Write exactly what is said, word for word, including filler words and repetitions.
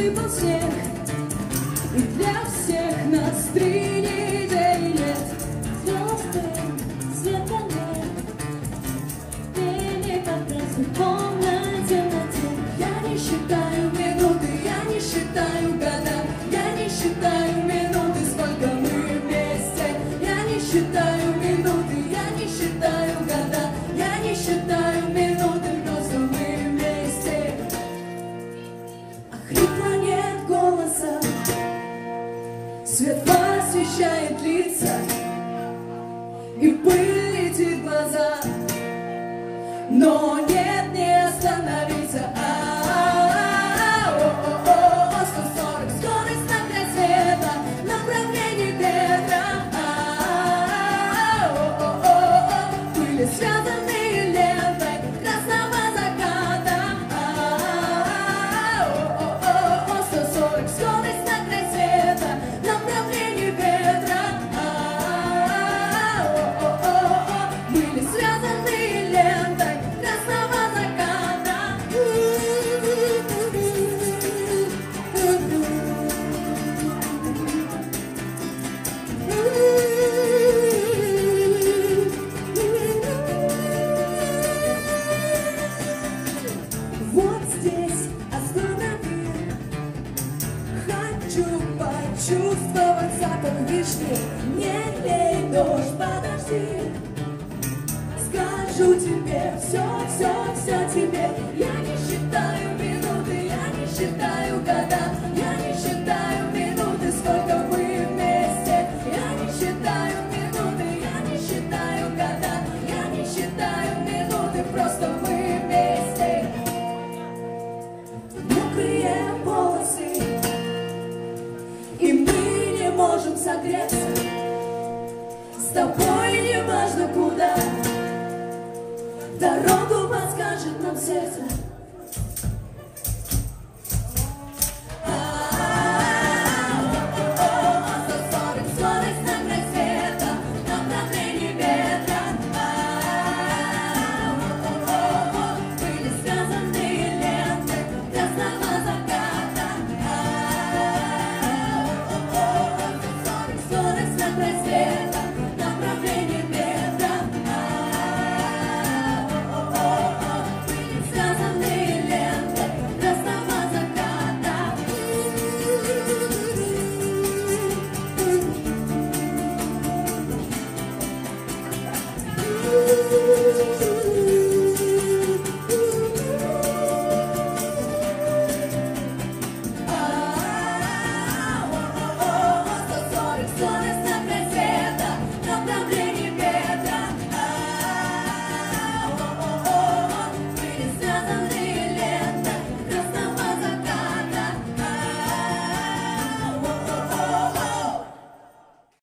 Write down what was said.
Посыпал снег, и для всех нас три недели лет. Звезды, света нет, пение как раз в полной темноте. Я не считаю минуты, я не считаю года, я не считаю минуты, сколько мы вместе. Я не считаю минуты, я не считаю года, я не считаю минуты, просто мы вместе. А хрипло нет голоса, свет освещает лица, и пыль летит в глаза, но нет, не остановиться. А-а-а, о-о-о, сто сорок, скорость на край света, направление ветра. А-а-а, о-о-о, были связанные лентой красного заката. А-а-а, о-о-о, сто сорок, скорость на край света, направление ветра. А-а-а, о-о-о, были связанные лентой красного заката. Вот здесь останови, хочу почувствовать запах вишни. Не лей, дождь, подожди, скажу тебе все, все, все тебе. Я не считаю минуты, я не считаю года, я не считаю минуты, сколько мы вместе. Я не считаю минуты, я не считаю года, я не считаю минуты, просто мы вместе. Мокрые волосы, и мы не можем согреться. С тобой не важно куда, дорогу подскажет нам сердце. Скорость на край света,